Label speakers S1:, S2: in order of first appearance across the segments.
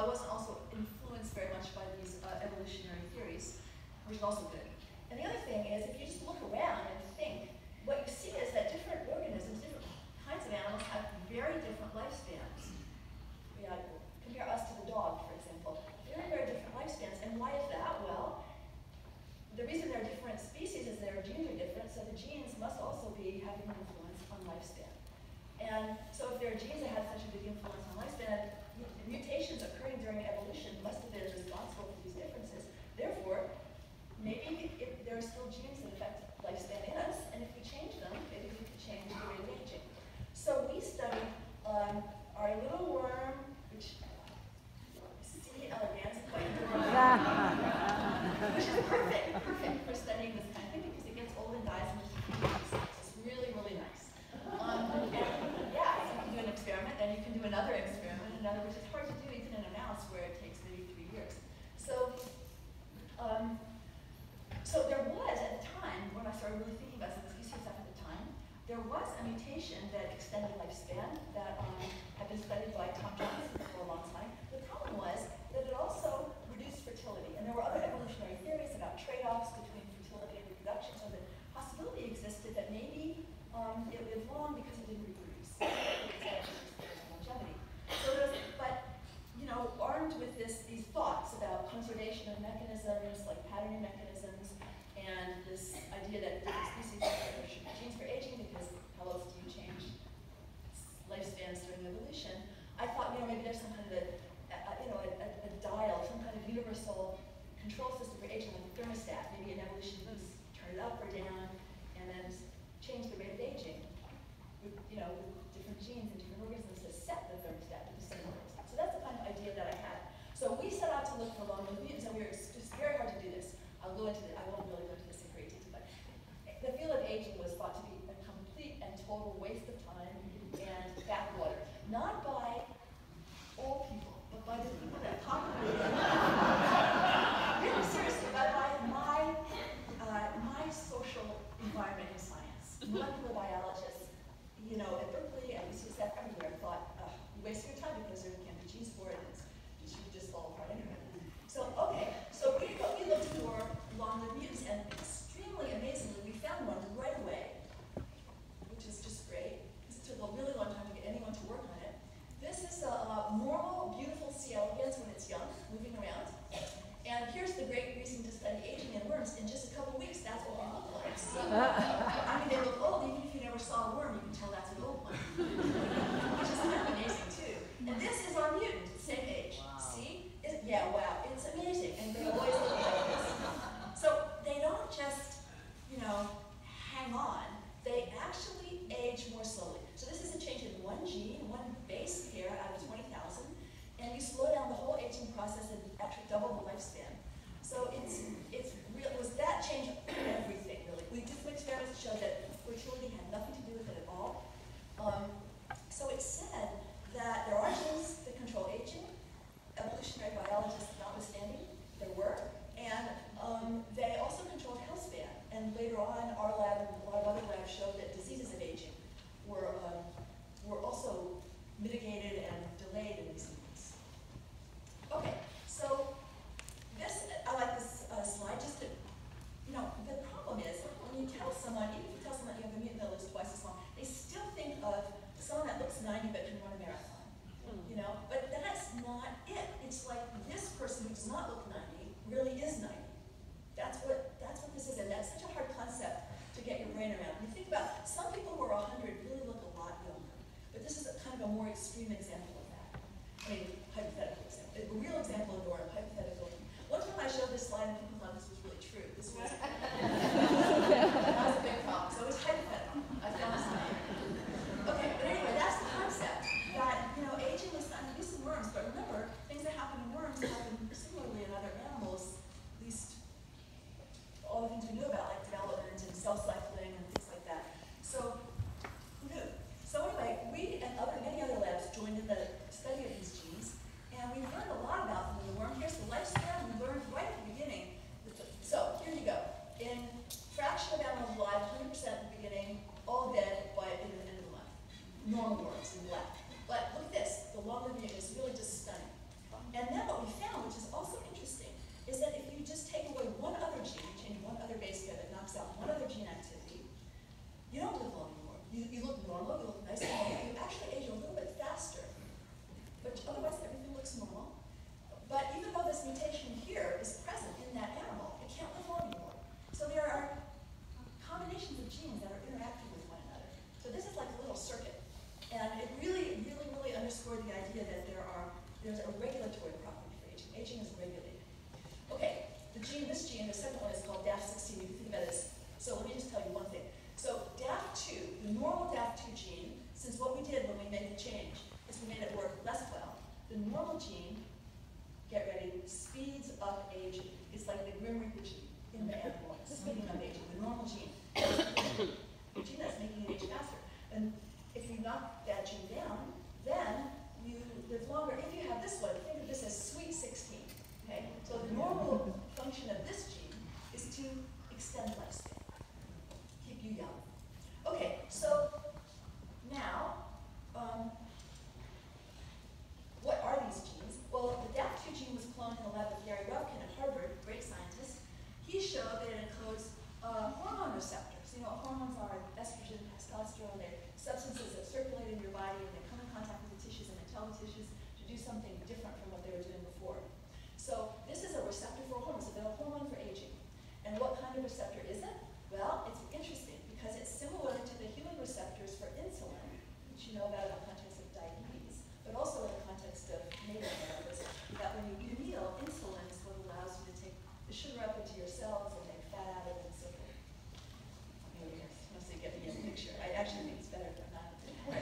S1: I wasn't also influenced very much by these evolutionary theories, which is also good. And the other thing is, if you just look around and think, what you see is that different organisms, different kinds of animals have very different lifespans. You know, compare us to the dog, for example. Very, very different lifespans. And why is that? Well, the reason they're different species is their genes are different, so the genes must also be having an influence on lifespan. And so if there are genes that have such a big influence on lifespan, mutations occurring during evolution must have been responsible for these differences. Therefore, maybe if there are still genes that affect lifespan in us, and if we change them, maybe we could change the rate of aging. So we studied our little worm, which C. elegans, which is perfect for studying this kind of thing because it gets old and dies in just a few weeks. It's really, really nice. And yeah, you can do an experiment, then you can do another experiment, which is hard to do even in a mouse where it takes maybe 3 years. So, so there was, at the time, when I started really thinking about this UCSF at the time, there was a mutation that extended lifespan that had been studied by Tom Johnson for a long time. The problem was that it also reduced fertility. And there were other evolutionary theories about trade-offs between fertility and reproduction, so the possibility existed that maybe it lived long because it didn't reproduce. Longevity. So but you know, armed with these thoughts about conservation of mechanisms, like patterning mechanisms, and this idea that different species there should be genes for aging because how else do you change lifespans during evolution? I thought, you know, maybe there's some kind of a dial, some kind of universal control system for aging, like a thermostat. Maybe an evolution boost, turn it up or down, and then change the rate of aging with, you know, with different genes and different organisms to set the thermostat to the same organism. So that's the kind of idea that I had. So we set out to look for long-lived mutants, and it's very hard to do this. I won't really go into this in great detail, but the field of aging was thought to be a complete and total waste of time and backwater. Not by old people, but by the people that populated it. Really seriously, by my social gene. The second one is called DAF16. You can think of it as, so let me just tell you one thing. So DAF2, the normal DAF2 gene, since what we did when we made the change is we made it work less well, the normal gene, get ready, speeds up aging. It's like the Grim Reaper gene in the animal, speeding up aging. The normal gene, the gene that's making it age faster. And if you knock that gene down, then you live longer. If you have this one, think of this as sweet 16. Okay? So the normal function of this gene is to extend lifespan, keep you young. Okay, so now, what are these genes? Well, the DAF2 gene was cloned in the lab of Gary Ruvkin at Harvard, great scientist. He showed that it encodes hormone receptors. You know what hormones are? Estrogen, testosterone. They're substances that circulate in your body and they come in contact with the tissues and they tell the tissues to do something different from what they were doing before. So this is a receptor for hormones. It's a hormone for aging. And what kind of receptor is it? Well, it's interesting because it's similar to the human receptors for insulin, which you know about in the context of diabetes, but also in the context of native Americans, that when you eat a meal, insulin is what allows you to take the sugar up into your cells and make fat out of it and so forth. Maybe you're supposed to get me a picture. I actually think it's better if I'm not.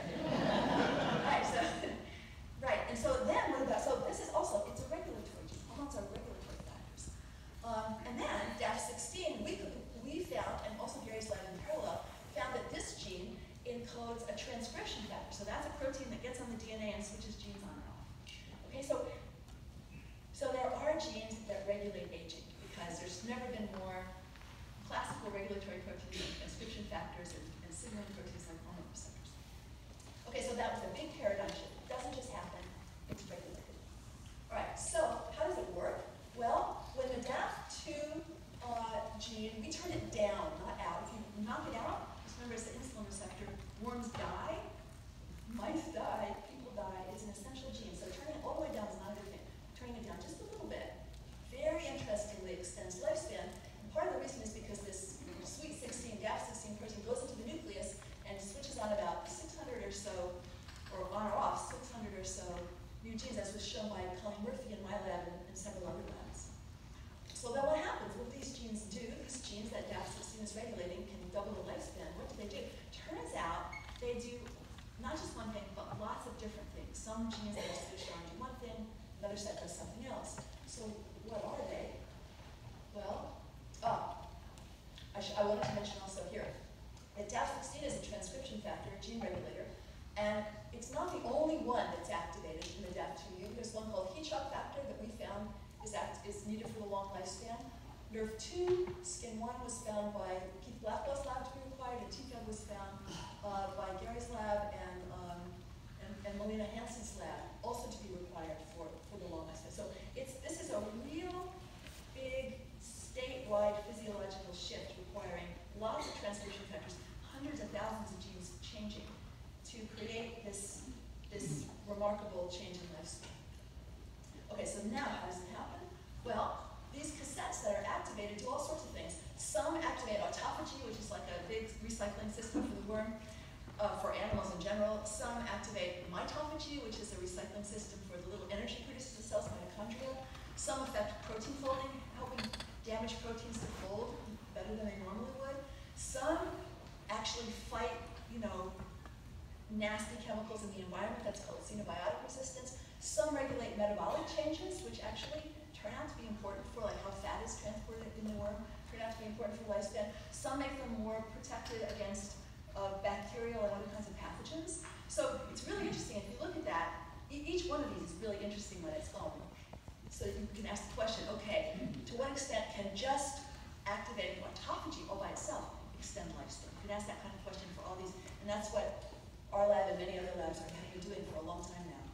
S1: Right, and so then what about, so this is also, it's a regulatory gene. Hormones are regulatory factors. And then DAF16, we found, and also Gary's lab in parallel, found that this gene encodes a transcription factor. So that's a protein that gets on the DNA and switches genes on and off. Okay, so there are genes that regulate aging because there's never been more classical regulatory proteins and transcription factors and signaling proteins like hormone receptors. Okay, so that was a big paradigm shift. It doesn't just happen, it's regulated. All right, so how does it work? Well, when the DAF2 gene, we turn it down, not out. If you knock it out, just remember it's the insulin receptor. Worms die, mice die, people die. It's an essential gene. So turning it all the way down is not a good thing. Turning it down just a little bit, very interestingly extends lifespan. And part of the reason is because this sweet 16, DAF16 protein goes into the nucleus and switches on about 600 or so, or on or off 600 or so new genes, as was shown by Colleen Murphy in my lab and several other labs. So then what happens? What these genes do, these genes that DAF16 is regulating can double the lifespan. What do they do? Turns out they do not just one thing, but lots of different things. Some genes that are supposed to do one thing, another set does something else. So what are they? Well, I wanted to mention also here that DAF16 is a transcription factor, a gene regulator, and it's not the only one that's activated in the DAF2U. There's one called heat shock factor that we found is needed for the long lifespan. NERV2, SKIN1 was found by Keith Blackwell's lab to be required, and TFEB was found by Gary's lab and Melina Hansen's lab also to be required for the long lifespan. So this is a real big statewide physiological shift requiring lots of transcription factors, hundreds of thousands of genes changing to create this remarkable change in lifespan. Okay, so now how does it happen? Well, these cassettes that are activated do all sorts of things. Some activate autophagy, which is like a big recycling system for the worm, for animals in general. Some activate mitophagy, which is a recycling system for the little energy produced in the cells, mitochondria. Some affect protein folding, helping damaged proteins to fold better than they normally would. Some actually fight, nasty chemicals in the environment. That's called xenobiotic resistance. Some regulate metabolic changes, which actually turn out to be important for how fat is transported in the worm, turn out to be important for lifespan. Some make them more protected against bacterial and other kinds of pathogens. So it's really interesting. If you look at that, each one of these is really interesting on its own. So you can ask the question, okay, to what extent can just activating autophagy all by itself extend lifespan? You can ask that kind of question for all these, and that's what our lab and many other labs have been doing for a long time now.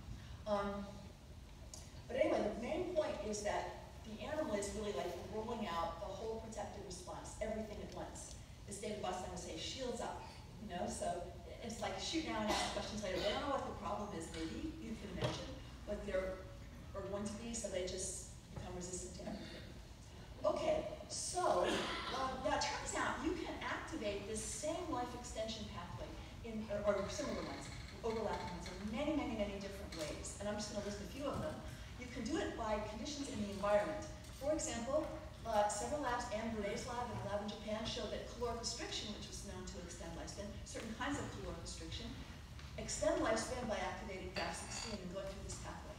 S1: But anyway, the main point is that the animal is really rolling out the whole protective response, everything at once. As David Boston would say, shields up, so it's like shoot now and ask questions later. They don't know what the problem is, maybe, you can imagine, but they're going to be, so they just become resistant to everything. Okay, so now it turns out you can activate this same life extension pathway or similar ones, overlapping ones, in many, many, many different ways. And I'm just going to list a few of them. You can do it by conditions in the environment. For example, several labs Anne Brunet's lab and a lab in Japan showed that caloric restriction, which was known to extend lifespan, certain kinds of caloric restriction, extend lifespan by activating DAF16 and going through this pathway.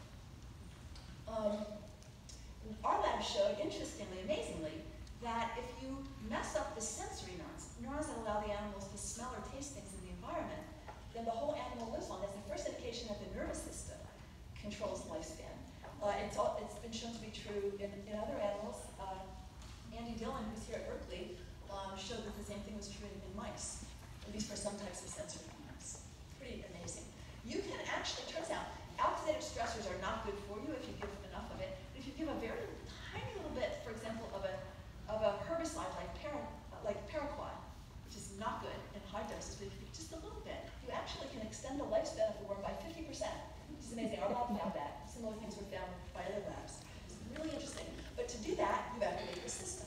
S1: Our lab showed, interestingly, amazingly, that if you mess up the sensory neurons, neurons that allow the animals to smell or taste things in the environment, then the whole animal lives long. That's the first indication that the nervous system controls lifespan. It's been shown to be true in other animals. Andy Dillon, who's here at Berkeley, showed that the same thing was true in mice, at least for some types of sensory neurons. Pretty amazing. You can actually, turns out, oxidative stressors are not good for you if you give enough of it. But if you give a very tiny little bit, for example, of a herbicide like paraquat, which is not good in high doses, but if you give just a little bit, you actually can extend the lifespan of the worm by 50%, which is amazing. Our lab found that. Similar things were found by other labs. It's really interesting. But to do that, you activate the system.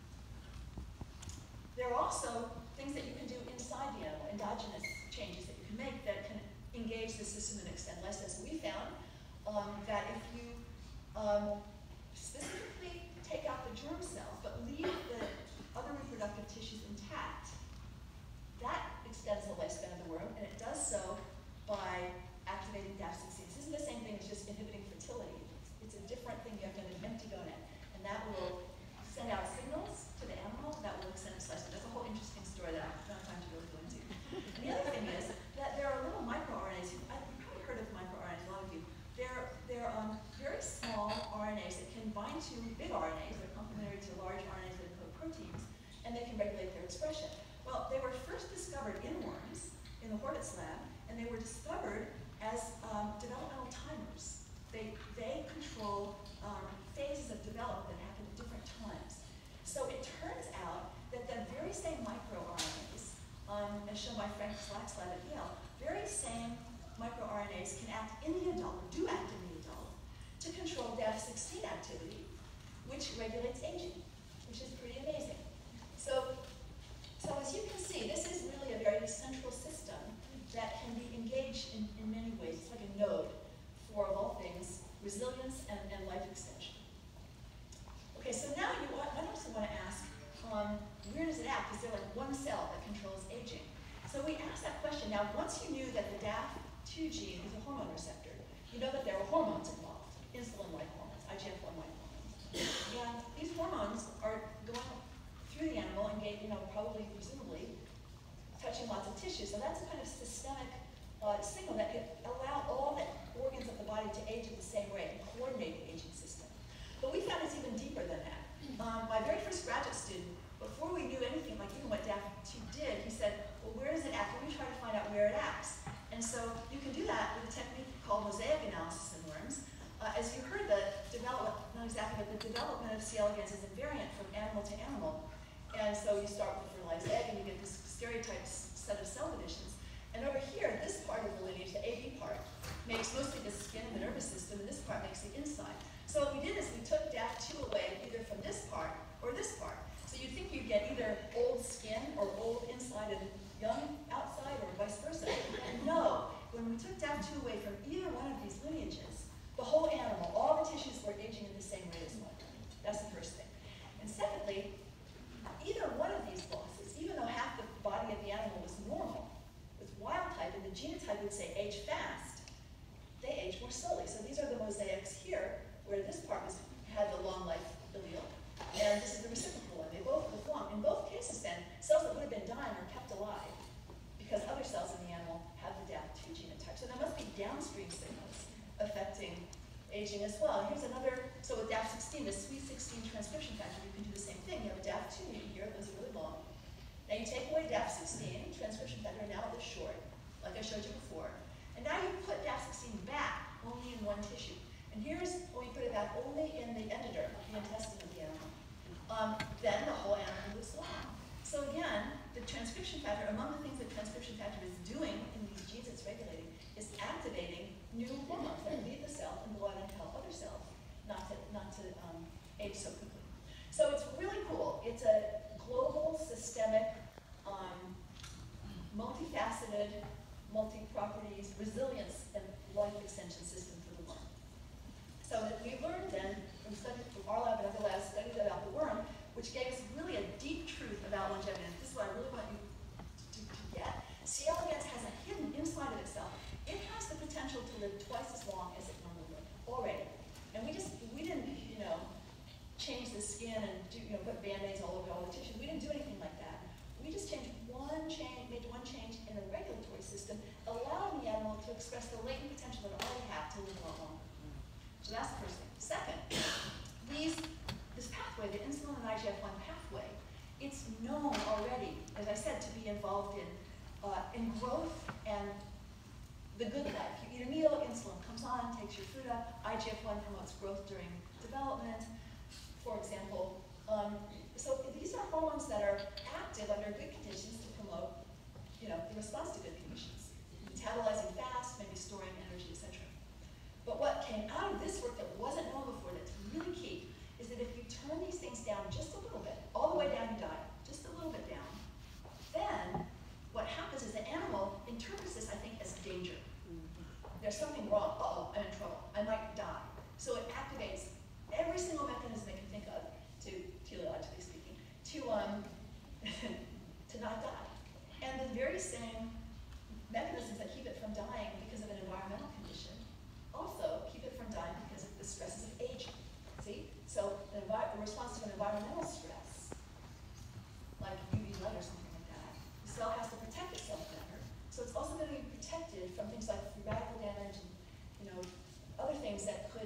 S1: There are also things that you can do inside the animal, endogenous changes that you can make that can engage the system and extend lifespan. So we found that if you specifically take out the germ cells but leave the other reproductive tissues intact, that extends the lifespan of the worm, and it does so by activating DAF16. This isn't the same thing as just inhibiting fertility. It's a different thing. You have to have an empty gonad, and that will send out signals to the animal that will extend its lifespan. That's a whole interesting story that I don't have time to really go into. And the other thing is that there are little microRNAs. You've probably heard of microRNAs, a lot of you. They're very small RNAs that can bind to big RNAs. They're complementary to large RNAs that encode proteins, and they can regulate their expression. Well, they were first discovered in worms in the Horvitz lab, and they were discovered as developmental timers. They control phases of development that happen at different times. So it turns out that the very same microRNAs, as shown by Frank Slack's lab at Yale, very same microRNAs can act in the adult, or do act in the adult, to control DAF16 activity, which regulates aging, which is pretty amazing. So as you can see, this is really a very central system that can be engaged in many ways. It's like a node for, of all things, resilience and life extension. Okay, so now I also want to ask, where does it act? Is there like one cell that controls aging? So we asked that question. Now, once you knew that the DAF2 gene is a hormone receptor, you know that there are hormones involved, insulin-like hormones, IGF-1-like hormones. And these hormones are going through the animal and probably, presumably, touching lots of tissue. So that's a kind of systemic signal that could allow all the organs of the body to age at the same rate and coordinate the aging system. But we found it's even deeper than that. My very first graduate student, before we knew anything, like even what DAF2 did, he said, well, where does it act? Let me try to find out where it acts. And so you can do that with a technique called mosaic analysis in worms. As you heard, the development, not exactly, but the development of C. elegans is invariant from animal to animal. And so you start with a fertilized egg, and you get this stereotyped set of cell divisions. And over here, this part of the lineage, the AB part, makes mostly the skin and the nervous system, and this part makes the inside. So what we did is we took DAF2 away either from this part or this part. So you'd think you'd get either old skin or old inside and young outside, or vice versa. And no, when we took DAF2 away from either one of these lineages, the whole animal, all the tissues were aging at the same rate as one. That's the first thing. And secondly, either one of these bosses, even though half the body of the animal was normal, with wild type, and the genotype would say age fast, they age more slowly. So these are the mosaics here, where this part had the long life allele, and this is the reciprocal one. They both live long. In both cases then, cells that would have been dying are kept alive because other cells in the animal have the DAF2 genotype. So there must be downstream signals affecting aging as well. Here's another, so with DAF16, the sweet 16 transcription factor, you can do the same thing. You have a DAF2 mutant here, it lives really long. Now you take away DAF16, transcription factor, now it lives short, like I showed you before. And now you put DAF16 back only in one tissue. And here's when we put it back only in the endoderm, the intestine of the animal. Then the whole animal lives long. So again, the transcription factor, among the things that transcription factor is doing in these genes it's regulating, is activating new hormones that leave the cell and go out and help other cells not to age so quickly. So it's really cool. It's a global, systemic, multifaceted, multi-properties, resilience, and life extension system for the worm. So that we learned then, from our lab and other labs studied about the worm, which gave us really skin and put Band-Aids all over all the tissue. We didn't do anything like that. We just made one change in the regulatory system, allowing the animal to express the latent potential that it already had to live a lot longer. So that's the first thing. Second, this pathway, the insulin and IGF-1 pathway, it's known already, as I said, to be involved in growth and the good life. You eat a meal, insulin comes on, takes your food up. IGF-1 promotes growth during development, for example. So these are hormones that are active under good conditions to promote, the response to good conditions. Metabolizing fast, maybe storing energy, etc. But what came out of this work that wasn't known before, that's really key, is that if you turn these things down just a little bit, all the way down you die, just a little bit down, then what happens is the animal interprets this, I think, as danger. There's something wrong. Uh-oh, I'm in trouble. I might die. So it activates every single mechanism it can think of, teleologically speaking, to not die. And the very same mechanisms that keep it from dying because of an environmental condition also keep it from dying because of the stresses of aging. See? So the response to an environmental stress, like UV light or something like that, the cell has to protect itself better. So it's also going to be protected from things like free radical damage and other things that could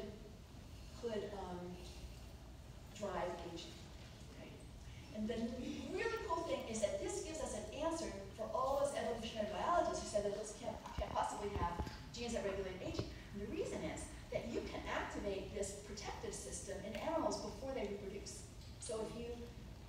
S1: drive aging. Right? And the really cool thing is that this gives us an answer for all those evolutionary biologists who said that this can't possibly have genes that regulate aging. And the reason is that you can activate this protective system in animals before they reproduce. So if you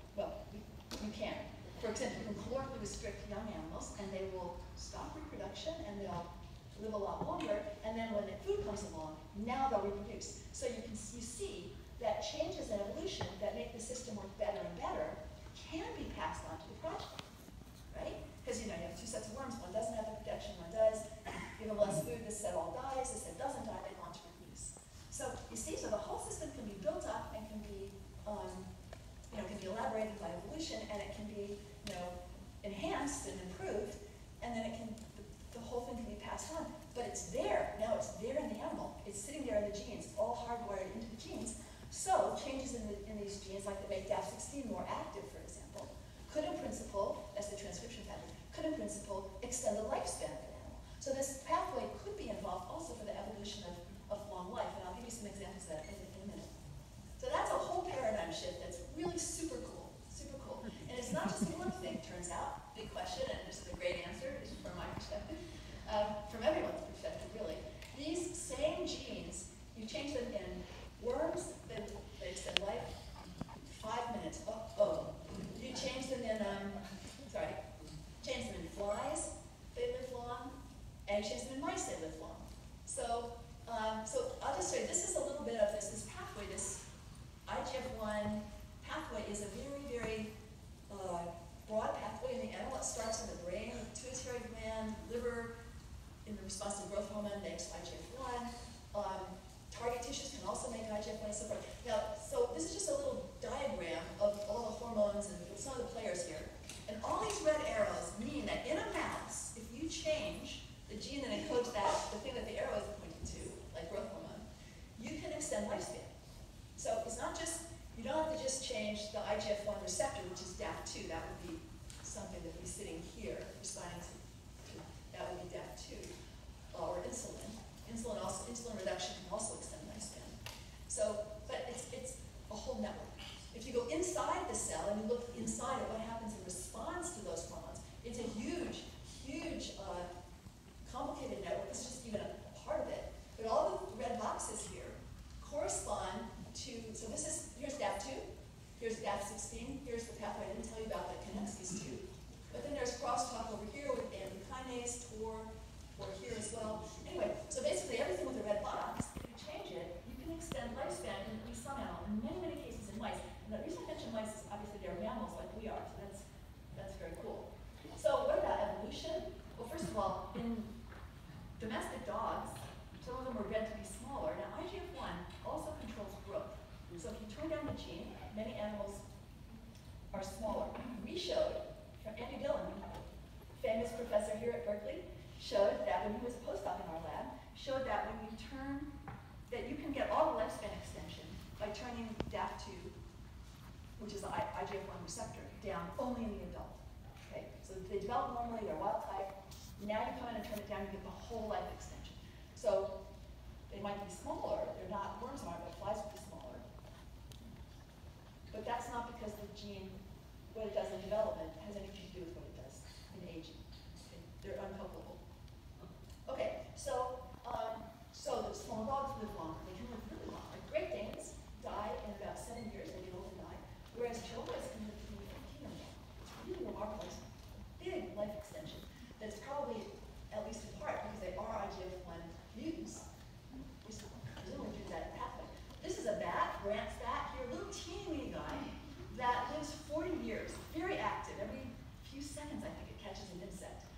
S1: can. For example, you can calorically restrict young animals and they will stop reproduction and they'll live a lot longer, and then when the food comes along, now they'll reproduce. So you see that changes in evolution that make the system work better and better can be passed on to the progeny, right? Because you have two sets of worms, one doesn't have the protection, one does. Give them less food, this set all dies, this set doesn't die, they launch reproduce. So you see, so the whole system can be built up and can be elaborated by evolution, and it can be enhanced and improved, and then the whole thing can be passed on. But it's there, now it's there in the animal. It's sitting there in the genes, all hardwired into the genes. So changes in these genes, like that make DAF16 more active, for example, could in principle, as the transcription factor, could in principle extend the lifespan of an animal. So this pathway could be involved also for the evolution of long life, and I'll give you some examples of that in a minute. So that's a whole paradigm shift that's really super cool, super cool. And it's not just a one thing, turns out. Big question, and this is a great answer from my perspective, from everyone's perspective, really. These same genes, you change them in worms, they extend life 5 minutes. You change them in, change them in flies, they live long, and you change them in mice, they live long. So I'll just show you, this is a little bit of this pathway, this IGF-1 pathway is a very, very broad pathway in the animal. It starts in the brain, the pituitary gland, liver, in the response to growth hormone makes IGF-1. Target tissues can also make IGF-1 and so forth. Now, so this is just a little diagram of all the hormones and some of the players here. And all these red arrows mean that in a mouse, if you change the gene that encodes the thing that the arrow is pointing to, like growth hormone, you can extend lifespan. So it's not just, you don't have to just change the IGF-1 receptor, which is DAF2. That would be something that would be sitting here, responding to that would be DAF2, or insulin. Insulin reduction can also extend lifespan. So, but it's a whole network. If you go inside the cell and you look inside at what happens in response to those hormones, it's a huge, huge, complicated network. This is just even a part of it. But all the red boxes here correspond to, so here's DAF2, here's DAF16, here's the pathway I didn't tell you about that connects these two. But then there's crosstalk over here with kinase, or here as well. Anyway, so basically everything with the red box, if you change it, you can extend lifespan in at least some animal, in many, many cases in mice. And the reason I mention mice is obviously they're mammals like we are, so that's very cool. So what about evolution? Well, first of all, in domestic dogs, some of them were bred to be smaller. Now IGF-1 also controls growth. So if you turn down the gene, many animals are smaller. We showed, from Andy Dillon, famous professor here at Berkeley, showed that when he was a postdoc in our lab, showed that when you that you can get all the lifespan extension by turning DAF2 which is the IGF-1 receptor, down only in the adult. Okay, so they develop normally, they're wild type. Now you come in and turn it down, you get the whole life extension. So they might be smaller, they're not, worms aren't, but flies would be smaller. But that's not because the gene, what it does in development, has anything to do with what it does in aging. Okay, they're uncouplable. Okay, so the small dogs live longer. They can live really long. Like Great Danes die in about 7 years, they get old and die, whereas Chihuahuas can live between 15 and more. It's really remarkable. It's a big life extension that's probably, at least in part, because they are IGF-1 mutants, which presumably do that pathway. This is a bat, Brandt's bat, here, a little teeny guy that lives 40 years, very active. Every few seconds, I think, it catches an insect.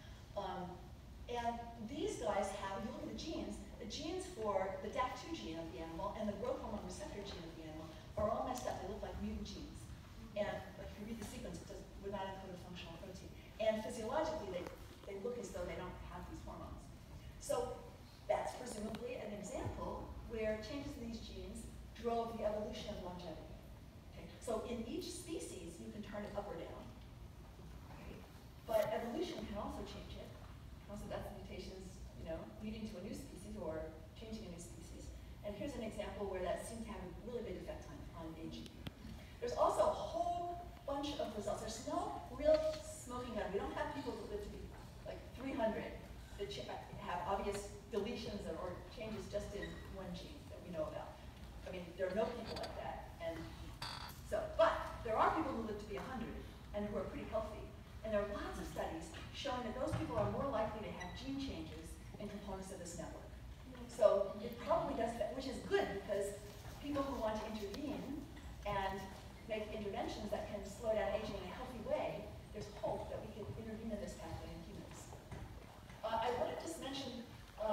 S1: And these guys have, if you look at the genes for the DAC2 gene of the animal and the growth hormone receptor gene of the animal are all messed up. They look like mutant genes. And if you read the sequence, we're not encode a functional protein. And physiologically, they look as though they don't have these hormones. So that's presumably an example where changes in these genes drove the evolution of longevity. Okay? So in each species, you can turn it up or down. Okay? But evolution can also change it. Also, that's mutations, leading to a new species or changing a new species. And here's an example where that seems to have a really big effect on aging. There's also a whole bunch of results. There's no real smoking gun. We don't have people who live to be like 300 that have obvious deletions or changes just in one gene that we know about. I mean, there are no people like that. And so, but there are people who live to be 100 and who are pretty healthy. And there are lots of studies showing that those people are more likely to have gene changes in components of this network. So it probably does that, which is good because people who want to intervene and make interventions that can slow down aging in a healthy way, there's hope that we can intervene in this pathway in humans. I want to just mention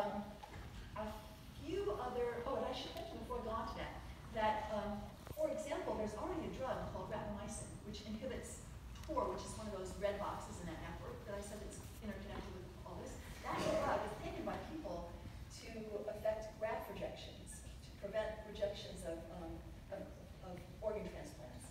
S1: a few other, and I should mention before I go on to that, for example, there's already a drug called rapamycin, which inhibits TOR, which is one of those red boxes in that network that I said it's interconnected with all this. That drug is taken by people to affect graft rejections, to prevent rejections of organ transplants.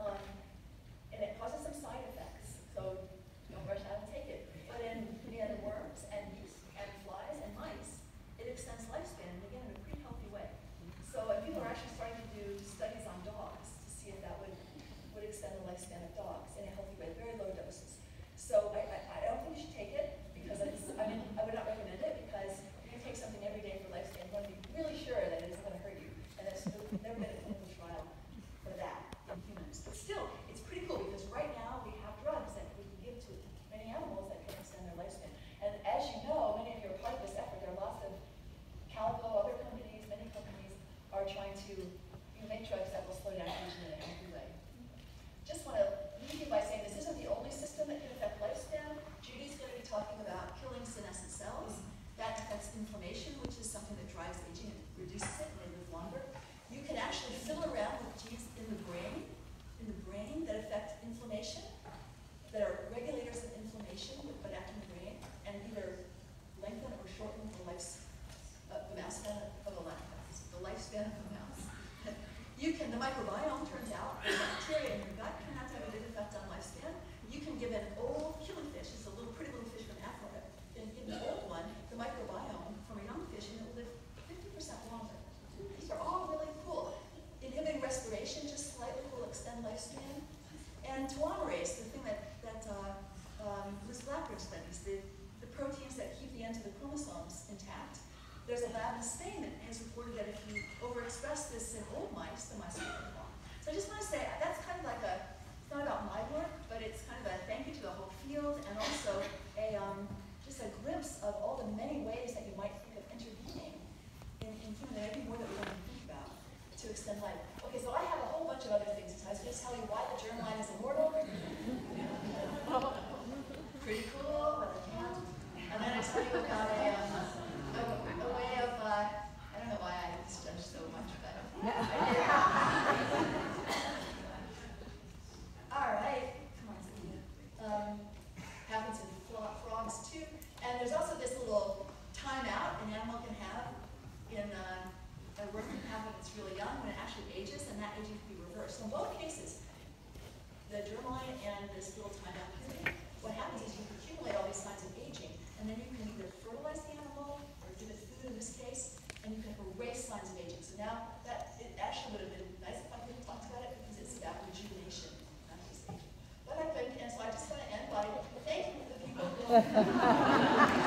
S1: And it causes some side effects, so don't rush out and take it. But in other worms and yeast and flies and mice, it extends lifespan, and again, in a pretty healthy way. So people are actually starting to do studies on dogs to see if that would extend the lifespan of dogs in a healthy way, very low doses. So I don't think you should take it because I would not recommend it because if you take something every day for lifespan, you want to be really sure that it isn't going to hurt you. And there's never been a clinical trial for that in humans. But still, it's pretty cool because right now we have drugs that we can give to many animals that can extend their lifespan. And as you know, many of you are part of this effort. There are lots of Calico, other companies, many companies are trying to make drugs that will slow down aging in a healthy way. Just want to leave you by saying this isn't the only system that can affect lifespan. Judy's going to be talking about killing senescent cells. That affects inflammation, which is something that drives aging and reduces it, and they live longer. You can actually fiddle around with genes in the brain that affect inflammation, that are regulators of inflammation, but act in the brain, and either lengthen or shorten the lifespan of a mouse. The microbiome turns out, the bacteria in your gut turn out to have a big effect on lifespan. You can give an old killifish, it's a pretty little fish from Africa, and give the old one the microbiome from a young fish, and it will live 50% longer. These are all really cool. Inhibiting respiration just slightly will extend lifespan. And telomerase, the thing that Liz Blackburn studies, the proteins that keep the ends of the chromosomes intact. There's a lab in Spain that has reported that if you overexpress this in old mice, the mice will live long. So I just want to say, that's kind of like it's not about my work, but it's kind of a thank you to the whole field, and also just a glimpse of all the many ways that you might think of intervening in human, there may be more that we don't even think about, to extend life. Okay, so I have a whole bunch of other things. I was going to tell you why the germline is immortal. Pretty cool, but I can't. And then I tell you about a way of, I don't know why I judge so much, but all right. this little timeout period, what happens is you accumulate all these signs of aging, and then you can either fertilize the animal or give it food in this case, and you can erase signs of aging. So now that it actually would have been nice if I could have talked about it because it's about rejuvenation, not just aging. But I couldn't, and so I just want to end by thanking the people who